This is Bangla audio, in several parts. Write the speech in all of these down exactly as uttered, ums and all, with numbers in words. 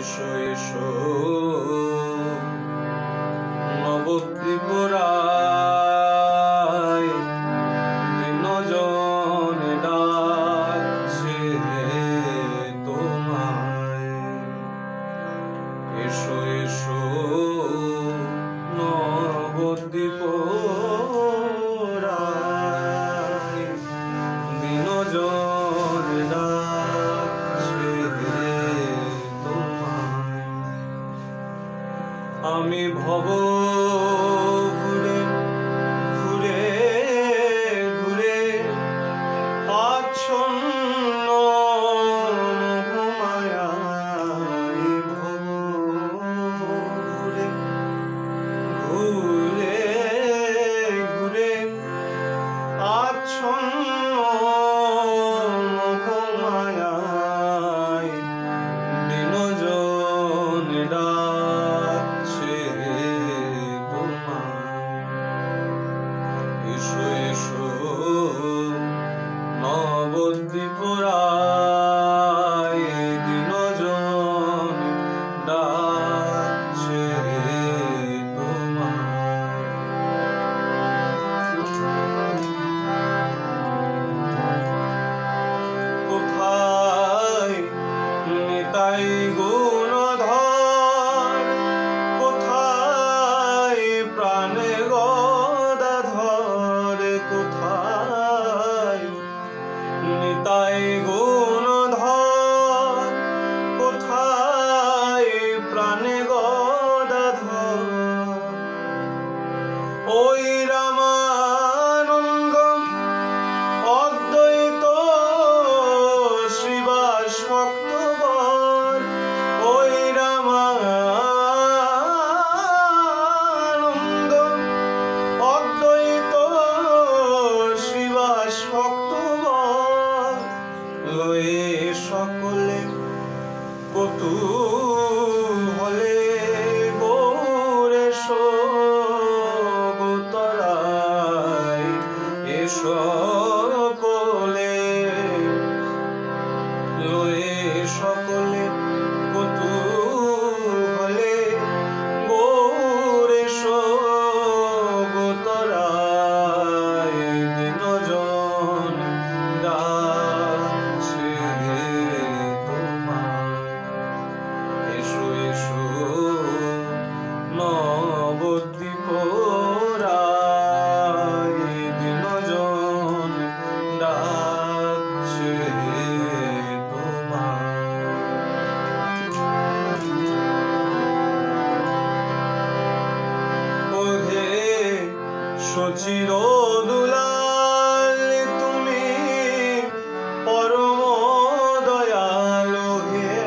এসো এসো নবদ্বীপরায় দিনজনে ডাকছে তোমায়। এসো এসো নবদ্বীপরায় দিনজনে ডাকছে তোমায়। আমি ভব ঘুরে ঘুরে ঘুরে আচ্ছন্ন মোহমায়ায়, ভব ঘুরে ঘুরে ঘুরে আচ্ছন্ন মোহমায়ায় দিনজনে ডাকছে তোমায়। এসো এসো নবদ্বীপরায় দিনজনে ডাকছে তোমায়। কোথায় নিতাই গুণধর, কোথায় প্রাণে গদাধর, কোথায় নিতাই গুণধর, কোথায় প্রাণে গদাধর। ওই রামানন্দ অদ্বৈত শ্রীবাস ভক্তবর, ওই রামানন্দ অদ্বৈত শ্রীবাস ভক্তবর লয়ে সকলে কৌতূহলে গৌরে গোতরায়। এসো সকলে লয়ে সকলে কৌতূহলে গৌরে গোতরায় দিনজনে ডাকছে তোমায়। এসো এসো নবদ্বীপরায় দিনজনে ডাকছে তোমায়। ওহে সচির দুলাল তুমি পরম দয়ালু, হে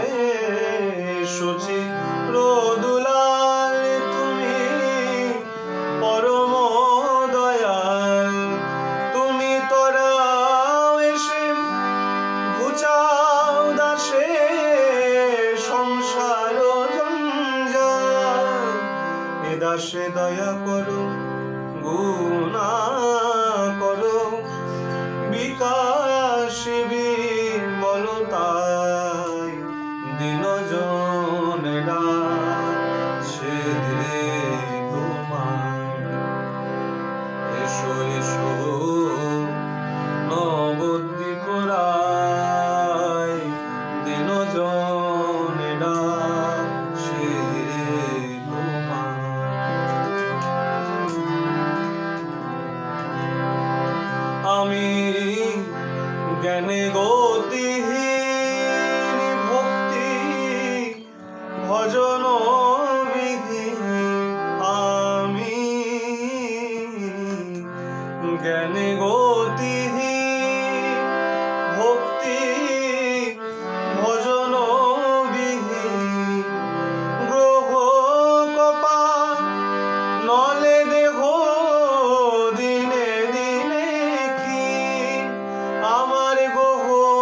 সচির দুলাল তুমি পরম দয়াল। তুমি তরাও এসে ঘুচাও দাসে সংসার জঞ্জাল। এ দাসে দয়া করো গুণা করো বিকাশী বিমলতায় দিনজনে ডাকছে তোমায়। এসো এসো নবদ্বীপরায় দিনজনে ডাকছে তোমায়। আমি জ্ঞানে গতিহীন ভক্তি ভজন বিহীন, আমি জ্ঞানে গতিহীন ভক্তি ভজন বিহীন। গ্রহ কপা নলে দেহ দিনে দিনে ক্ষীণ, আমার গ্রহ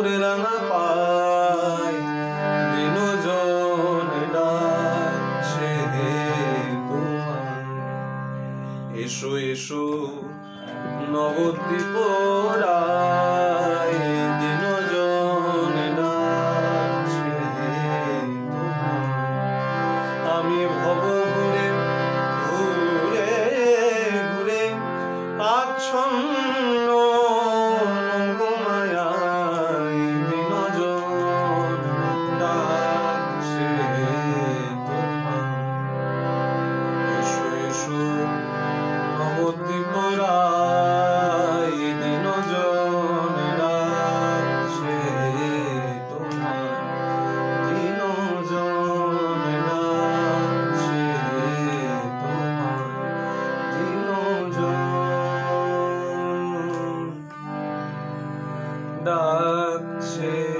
মোরে রাঙা পায় দিনজন ডাকছে তোমায়। এসো এসো নবদ্বীপ রায় দিনজন ডাকছে তোমায়। আমি ভব ঘুরে ঘুরে ঘুরে আচ্ছন্ন নবমায়ায় দিনজন ডাকছে তোমায়। এসো এসো নবদ্বীপ রায় দিনজন ডাকছে তোমায়। দিনজন ডাকছে তোমায়। দিনজন ডাকছে